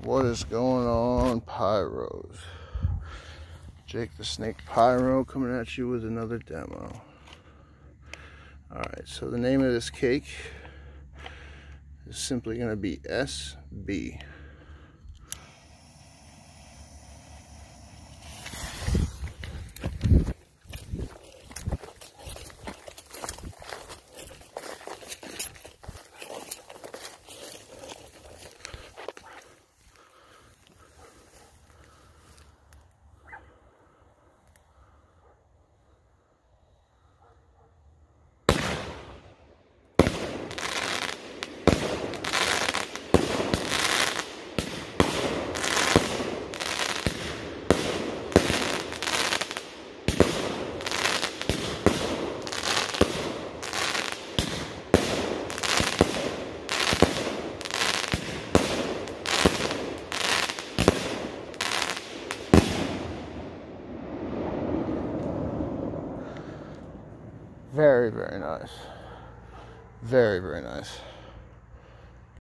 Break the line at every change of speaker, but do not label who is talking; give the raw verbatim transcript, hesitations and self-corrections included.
What is going on, Pyros? Jake the Snake Pyro coming at you with another demo. Alright, so the name of this cake is simply going to be S B. Very, very nice. Very, very nice.